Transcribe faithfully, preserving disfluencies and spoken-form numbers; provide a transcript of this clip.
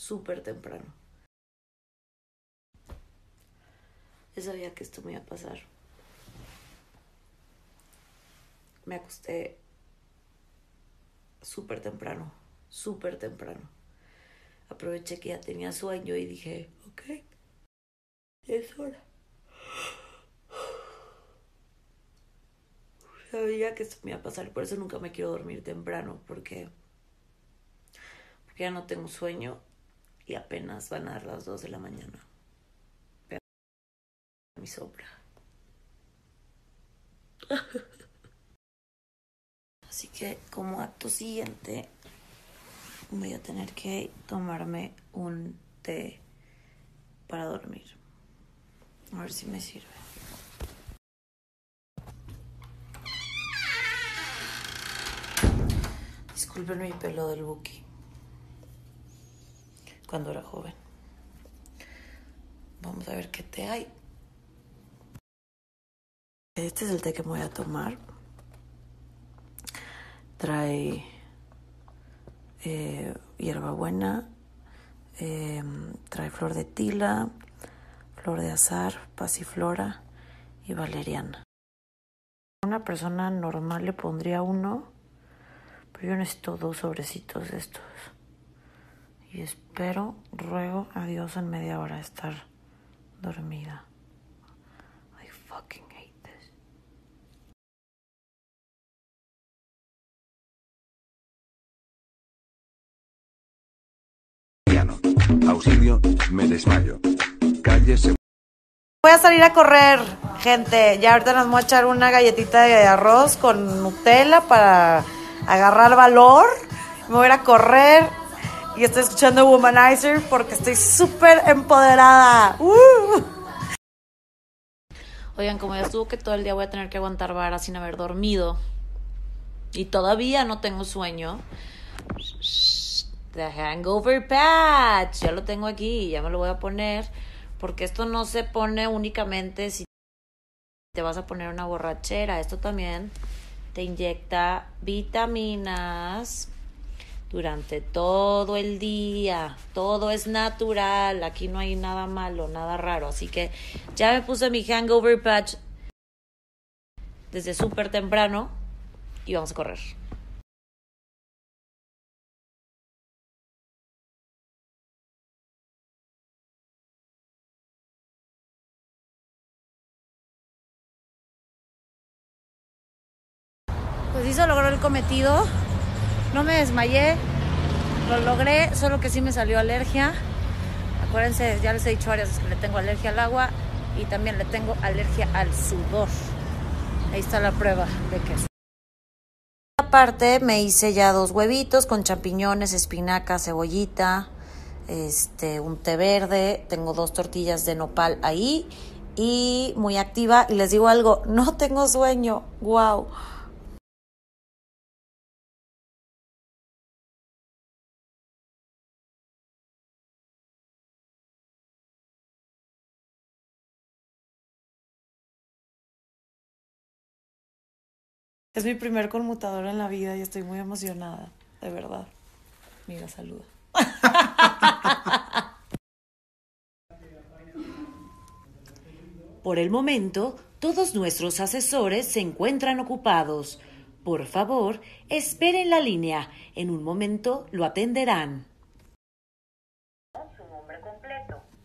súper temprano. Yo sabía que esto me iba a pasar. Me acosté súper temprano, súper temprano. Aproveché que ya tenía sueño y dije, ok, es hora. Sabía que esto me iba a pasar, por eso nunca me quiero dormir temprano, porque, porque ya no tengo sueño y apenas van a dar las dos de la mañana. Pero mi sombra. Así que como acto siguiente voy a tener que tomarme un té para dormir. A ver si me sirve. Disculpen mi pelo del Buki cuando era joven. Vamos a ver qué té hay. Este es el té que me voy a tomar. Trae eh, hierbabuena, eh, trae flor de tila, flor de azahar, pasiflora y valeriana. A una persona normal le pondría uno, pero yo necesito dos sobrecitos de estos. Y espero, ruego a Dios en media hora estar dormida. I fucking hate this. Auxilio, me desmayo. Cállese. Voy a salir a correr, gente. Ya ahorita nos voy a echar una galletita de arroz con Nutella para agarrar valor. Me voy a ir a correr y estoy escuchando Womanizer porque estoy súper empoderada. ¡Uh! Oigan, como ya estuvo que todo el día voy a tener que aguantar vara sin haber dormido y todavía no tengo sueño. The Hangover Patch, ya lo tengo aquí, ya me lo voy a poner, porque esto no se pone únicamente si te vas a poner una borrachera, esto también te inyecta vitaminas durante todo el día, todo es natural, aquí no hay nada malo, nada raro, así que ya me puse mi Hangover Patch desde súper temprano y vamos a correr. Pues sí se logró el cometido, no me desmayé, lo logré, solo que sí me salió alergia. Acuérdense, ya les he dicho varias veces que le tengo alergia al agua y también le tengo alergia al sudor. Ahí está la prueba de que es. Aparte me hice ya dos huevitos con champiñones, espinaca, cebollita, este, un té verde, tengo dos tortillas de nopal ahí y muy activa. Y les digo algo, no tengo sueño, wow. Es mi primer conmutador en la vida y estoy muy emocionada, de verdad. Mira, saluda. Por el momento, todos nuestros asesores se encuentran ocupados. Por favor, esperen la línea. En un momento lo atenderán. Su nombre completo.